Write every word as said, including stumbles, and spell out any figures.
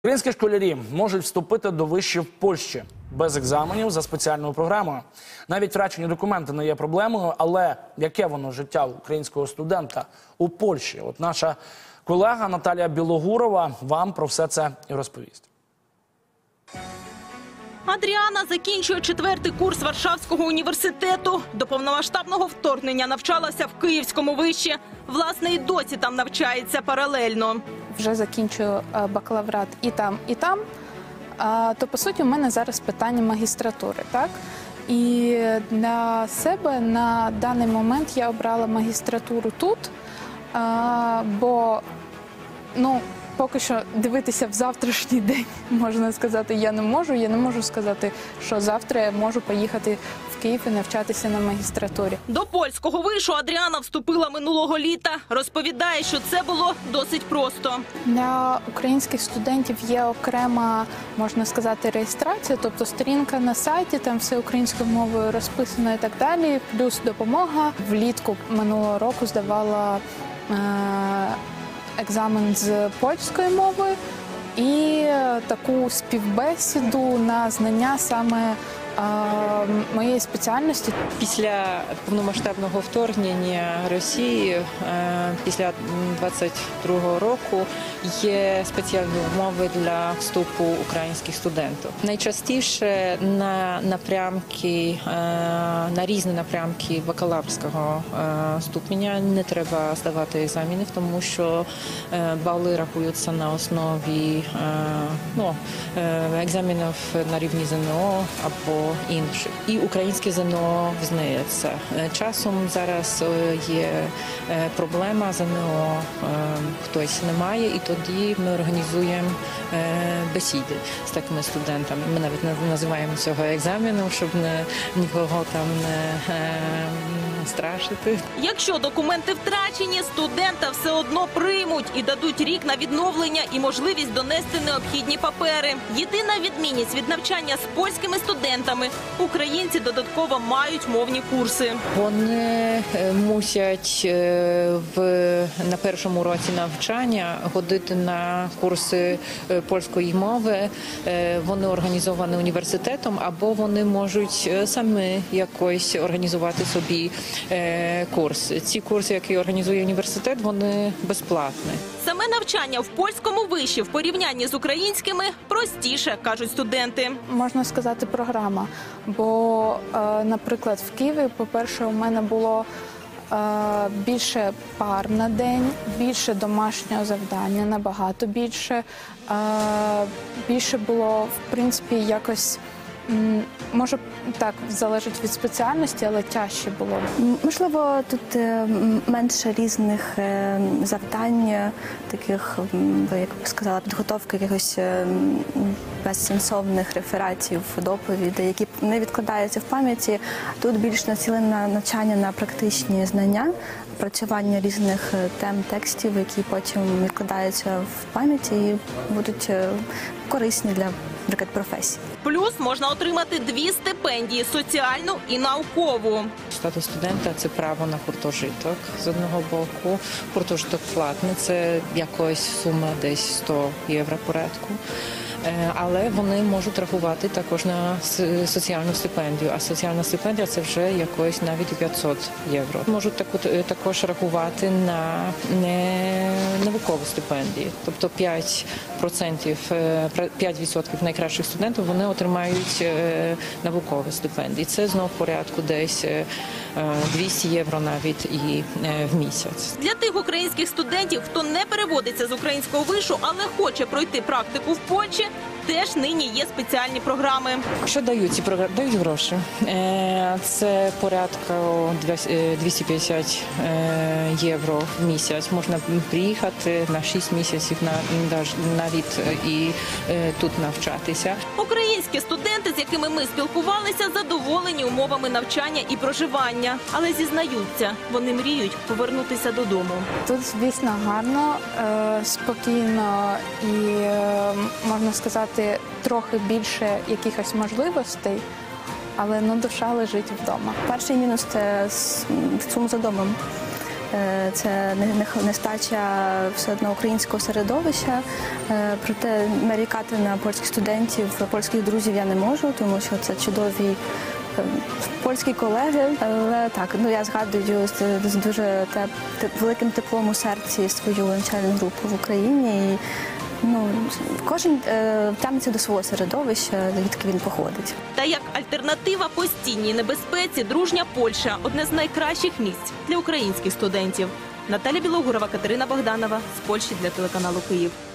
Українські школярі можуть вступити до вишів в Польщі без екзаменів за спеціальною програмою. Навіть втрачені документи не є проблемою, але яке воно життя українського студента у Польщі? От наша колега Наталія Білогурова вам про все це і розповість. Адріана закінчує четвертий курс Варшавського університету. До повномасштабного вторгнення навчалася в Київському виші. Власне, і досі там навчається паралельно. Вже закінчую бакалаврат і там, і там. То, по суті, у мене зараз питання магістратури, так? І для себе на даний момент я обрала магістратуру тут, бо, ну, поки що дивитися в завтрашній день, можна сказати, я не можу. Я не можу сказати, що завтра я можу поїхати в Київ і навчатися на магістратурі. До польського вишу Адріана вступила минулого літа. Розповідає, що це було досить просто. Для українських студентів є окрема, можна сказати, реєстрація, тобто сторінка на сайті, там все українською мовою розписано і так далі, плюс допомога. Влітку минулого року здавала е екзамен з польської мови і таку співбесіду на знання саме а, моєї спеціальності. Після повномасштабного вторгнення Росії, після двадцять другого року, є спеціальні умови для вступу українських студентів. Найчастіше на напрямки, на різні напрямки бакалаврського ступеня не треба здавати екзаменів, тому що бали рахуються на основі ну, екзаменів на рівні ЗНО або інших. І українське ЗНО визнається. Часом зараз є проблема ЗНО, хтось не має, і тоді ми організуємо бесіди з такими студентами. Ми навіть називаємо цього екзаменом, щоб не, нікого там не страшити. Якщо документи втрачені, студента все одно приймуть і дадуть рік на відновлення і можливість донести необхідні папери. Єдина відмінність від навчання з польськими студентами – українці додатково мають мовні курси. Вони мусять в, на першому році навчання ходити на курси польської мови. Вони організовані університетом, або вони можуть самі якось організувати собі курс. Ці курси, які організує університет, вони безплатні. Саме навчання в польському виші в порівнянні з українськими простіше, кажуть студенти. Можна сказати, програма. Бо, наприклад, в Києві, по-перше, у мене було більше пар на день, більше домашнього завдання, набагато більше. Більше було, в принципі, якось, може, так, залежить від спеціальності, але тяжче було. Можливо, тут менше різних завдань, таких, як би сказала, підготовки якихось безсенсовних рефератів, доповідей, які не відкладаються в пам'яті. Тут більш націлене навчання на практичні знання, працювання різних тем, текстів, які потім відкладаються в пам'яті і будуть корисні для, наприклад, професій. Плюс можна отримати дві стипендії – соціальну і наукову. Статус студента – це право на гуртожиток з одного боку. Гуртожиток платний – це якась сума десь сто євро порядку. Але вони можуть рахувати також на соціальну стипендію, а соціальна стипендія – це вже якось навіть п'ятсот євро. Можуть також рахувати на наукові стипендії, тобто п'ять відсотків найкращих студентів вони отримають наукові стипендії. Це знову в порядку десь двісті євро навіть і в місяць. Для тих українських студентів, хто не переводиться з українського вишу, але хоче пройти практику в Польщі, теж нині є спеціальні програми. Що дають ці програми? Дають гроші. Це порядка двісті п'ятдесят євро в місяць. Можна приїхати на шість місяців навіть і тут навчатися. Українські студенти, з якими ми спілкувалися, задоволені умовами навчання і проживання. Але зізнаються, вони мріють повернутися додому. Тут, звісно, гарно, спокійно і, можна сказати, трохи більше якихось можливостей, але ну, душа лежить вдома. Перший мінус – це в цьому за домом. Е, Це не- не- нестача все одно українського середовища. Е, Проте нарікати на польських студентів, польських друзів я не можу, тому що це чудові е, польські колеги. Але так, ну я згадую з, з дуже теп- теп- великим теплом у серці свою навчальну групу в Україні. І, ну, кожен е, тягнеться до свого середовища, звідки він походить. Та як альтернатива постійній небезпеці, дружня Польща – одне з найкращих місць для українських студентів. Наталя Білогурова, Катерина Богданова з Польщі для телеканалу «Київ».